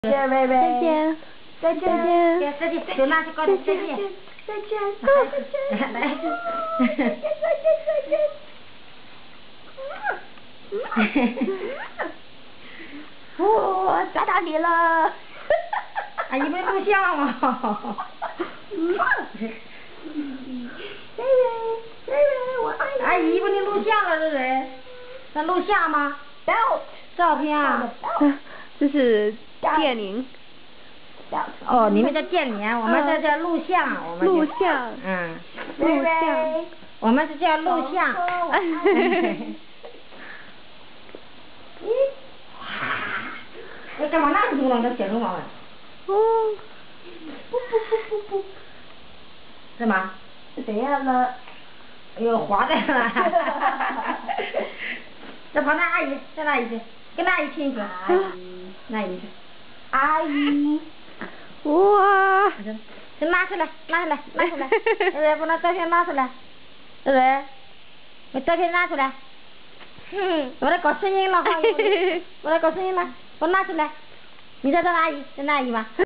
再见，瑞瑞。 再见。 再见。 再见。手拿去告诉再见。 再见。再见。来。再见。我抓到你了。 阿姨没录像吗？ 瑞，我爱你。 阿姨不你录像了，瑞，那录像吗？照片啊。 这是电铃。 哦，你们叫电铃，我们这叫录像，我们录像。 录像。 我们这叫录像。你干嘛那么多呢？这写什么？ 不。 是吗？ 怎样了？ 哎呦，滑的了。这旁边阿姨，再来一句，跟阿姨亲一句。 阿姨。 那一句。 阿姨。 哇！ 先拿出来。对，把那照片拿出来。对不对？把照片拿出来。我来搞声音了，我来搞声音了，我拿出来。你在这阿姨，在那阿姨吗？